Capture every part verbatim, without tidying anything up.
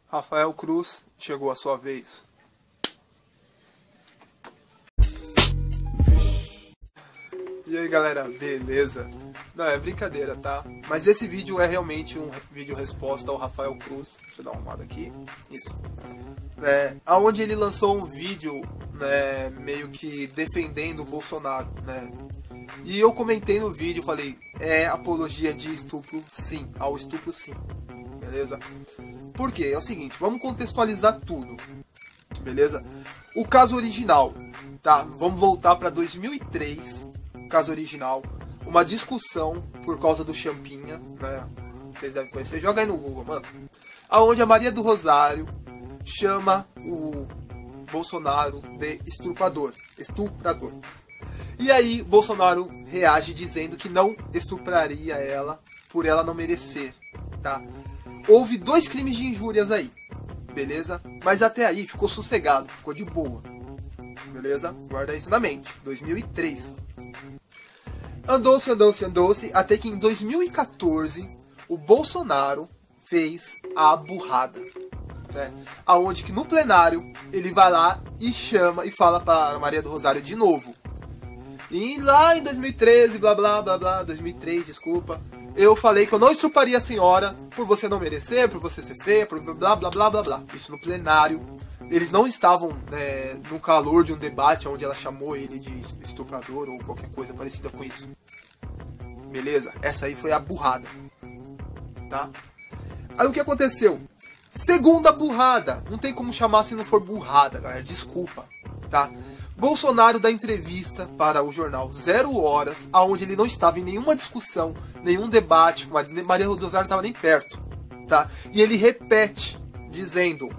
Rafael Cruz, chegou a sua vez. E aí galera, beleza? Não, é brincadeira, tá? Mas esse vídeo é realmente um vídeo resposta ao Rafael Cruz. Deixa eu dar uma olhada aqui. Isso. É, aonde ele lançou um vídeo, né, meio que defendendo o Bolsonaro, né? E eu comentei no vídeo, falei, é apologia de estupro sim, ao estupro sim. Beleza? Por quê? É o seguinte, vamos contextualizar tudo. Beleza? O caso original, tá? Vamos voltar para dois mil e três, caso original. Uma discussão por causa do Champinha, né? Vocês devem conhecer, joga aí no Google, mano. Aonde a Maria do Rosário chama o Bolsonaro de estuprador. Estuprador. E aí, Bolsonaro reage dizendo que não estupraria ela por ela não merecer, tá? Houve dois crimes de injúrias aí, beleza? Mas até aí ficou sossegado, ficou de boa, beleza? Guarda isso na mente, dois mil e três. Andou-se, andou-se, andou-se, até que em dois mil e quatorze, o Bolsonaro fez a burrada, né? Aonde que no plenário, ele vai lá e chama e fala para Maria do Rosário de novo. E lá em dois mil e treze, blá blá blá blá, dois mil e três, desculpa, eu falei que eu não estruparia a senhora por você não merecer, por você ser feia, por blá blá blá blá blá. Isso no plenário. Eles não estavam é, no calor de um debate onde ela chamou ele de estuprador ou qualquer coisa parecida com isso. Beleza? Essa aí foi a burrada. Tá? Aí o que aconteceu? Segunda burrada. Não tem como chamar se não for burrada, galera. Desculpa. Tá? Bolsonaro dá entrevista para o jornal Zero Horas, aonde ele não estava em nenhuma discussão, nenhum debate, Maria do Rosário não estava nem perto, tá? E ele repete, dizendo,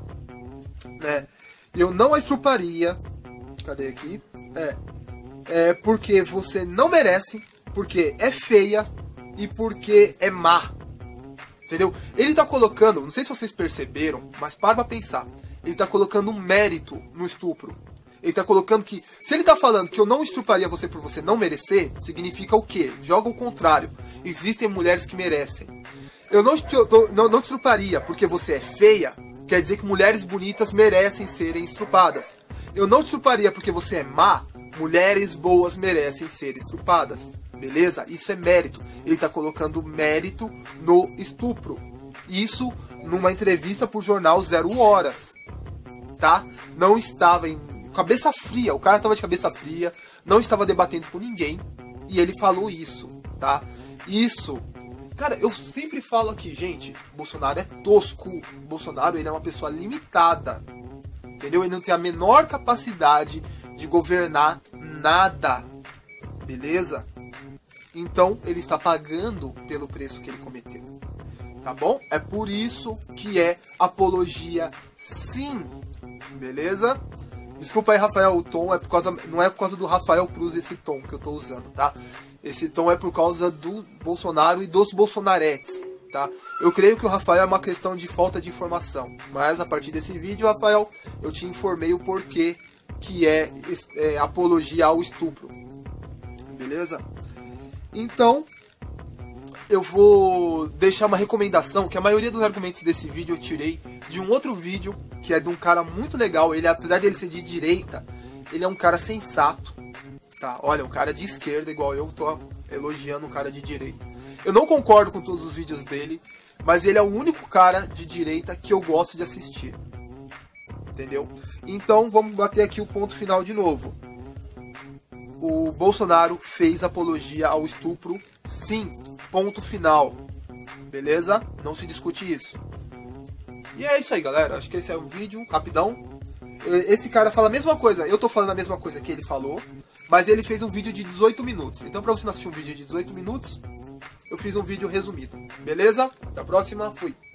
né, eu não a estruparia, cadê aqui? É, é porque você não merece, porque é feia e porque é má, entendeu? Ele tá colocando, não sei se vocês perceberam, mas para pra pensar, ele tá colocando um mérito no estupro. Ele tá colocando que, se ele tá falando que eu não estruparia você por você não merecer, significa o quê? Joga o contrário. Existem mulheres que merecem. Eu não, não, não te estruparia porque você é feia, quer dizer que mulheres bonitas merecem serem estrupadas. Eu não te estruparia porque você é má, mulheres boas merecem ser estrupadas. Beleza? Isso é mérito. Ele tá colocando mérito no estupro. Isso numa entrevista pro jornal Zero Horas. Tá? Não estava em cabeça fria, o cara estava de cabeça fria, não estava debatendo com ninguém, e ele falou isso, tá? Isso, cara, eu sempre falo aqui, gente, Bolsonaro é tosco, Bolsonaro ele é uma pessoa limitada, entendeu? Ele não tem a menor capacidade de governar nada, beleza? Então, ele está pagando pelo preço que ele cometeu, tá bom? É por isso que é apologia sim, beleza? Desculpa aí, Rafael, o tom é por causa, não é por causa do Rafael Cruz esse tom que eu tô usando, tá? Esse tom é por causa do Bolsonaro e dos bolsonaretes, tá? Eu creio que o Rafael é uma questão de falta de informação, mas a partir desse vídeo, Rafael, eu te informei o porquê que é, é apologia ao estupro, beleza? Então, eu vou deixar uma recomendação, que a maioria dos argumentos desse vídeo eu tirei de um outro vídeo, que é de um cara muito legal. Ele, apesar de ele ser de direita, ele é um cara sensato, tá? Olha, um cara de esquerda, igual eu tô elogiando um cara de direita. Eu não concordo com todos os vídeos dele, mas ele é o único cara de direita que eu gosto de assistir, entendeu? Então, vamos bater aqui o ponto final de novo. O Bolsonaro fez apologia ao estupro, sim, ponto final, beleza? Não se discute isso. E é isso aí, galera, acho que esse é o vídeo, rapidão. Esse cara fala a mesma coisa, eu tô falando a mesma coisa que ele falou, mas ele fez um vídeo de dezoito minutos. Então pra você não assistir um vídeo de dezoito minutos, eu fiz um vídeo resumido, beleza? Até a próxima, fui!